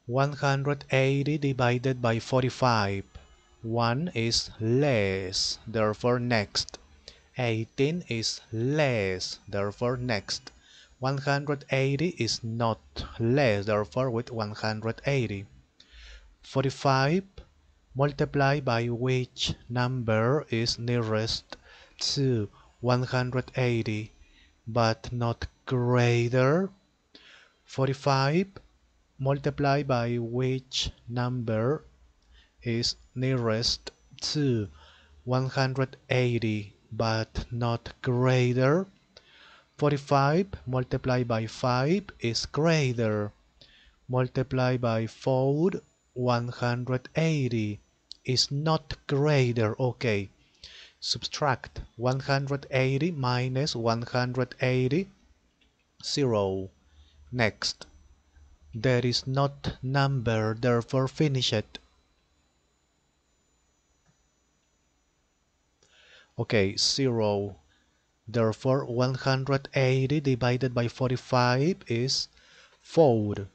180 divided by 45. 1 is less, therefore next. 18 is less, therefore next. 180 is not less, therefore with 180. 45 multiply by which number is nearest to 180 but not greater. 45 multiply by which number is nearest to 180 but not greater. 45 multiplied by 5 is greater. Multiply by 4, 180 is not greater. Okay, subtract 180 minus 180, 0. Next, there is not number, therefore finish it. Okay, 0. Therefore 180 divided by 45 is 4.